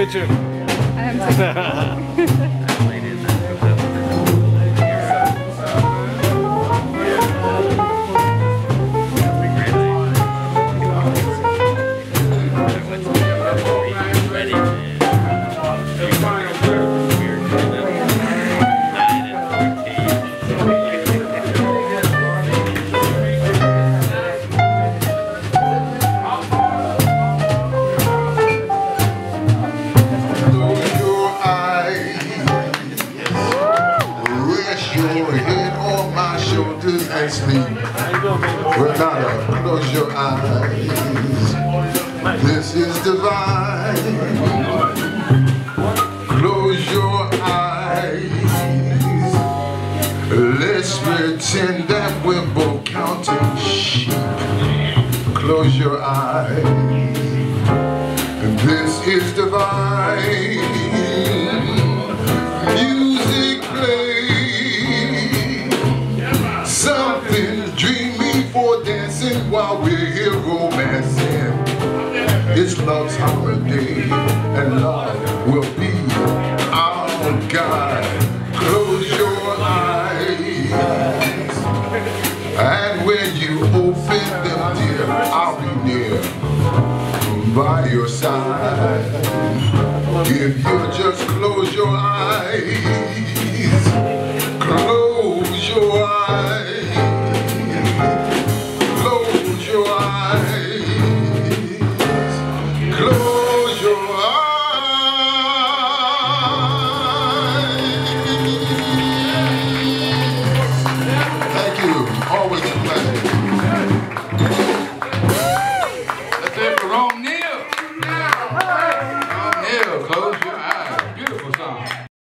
picture. I haven't taken a picture. And sleep. Renata, close your eyes. This is divine. Close your eyes. Let's pretend that we're both counting sheep. Close your eyes. This is divine. Music something dreamy for dancing while we're here romancing. It's love's holiday and love will be our guide. Close your eyes, and when you open them, dear, I'll be near by your side. If you just close your eyes,